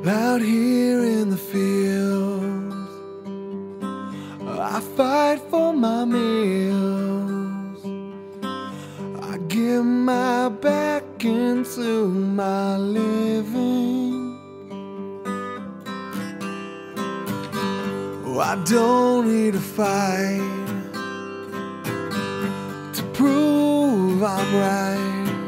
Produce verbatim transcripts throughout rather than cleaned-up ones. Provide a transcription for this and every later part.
Out here in the fields, I fight for my meals. I give my back into my living. Oh, I don't need to fight to prove I'm right.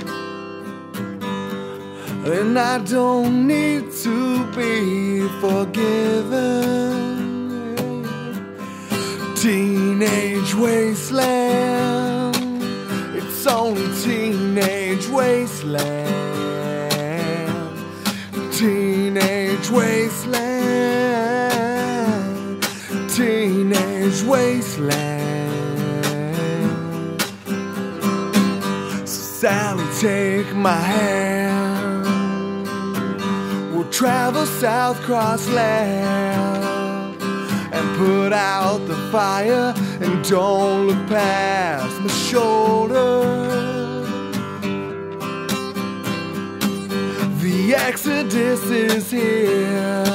And I don't need to be forgiven. Teenage wasteland, it's only teenage wasteland. Teenage wasteland, teenage wasteland. So Sally, take my hand, we'll travel south cross land and put out the fire, and don't look past my shoulder. The exodus is here,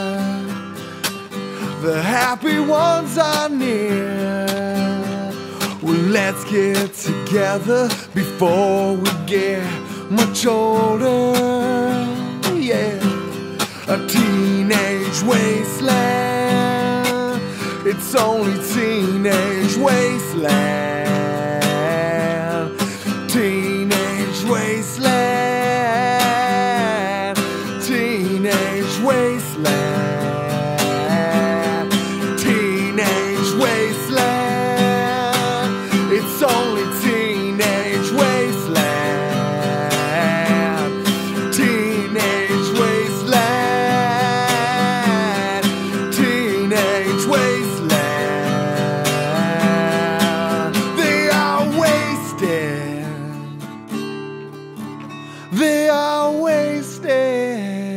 the happy ones are near. Well, let's get together before we get much older. Yeah. A teenage wasteland, it's only teenage wasteland. Teenage wasteland, teenage wasteland. Teenage wasteland, it's only teenage wasteland. Teenage wasteland, teenage wasteland. They are wasted, they are wasted.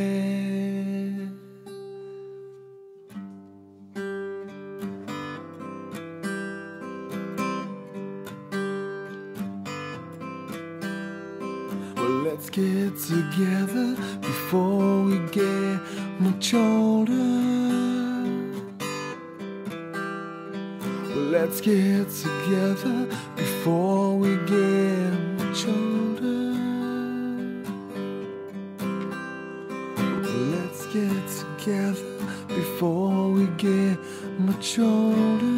Well, let's get together before we get much older. Let's get together before we get much older. Let's get together before we get much older.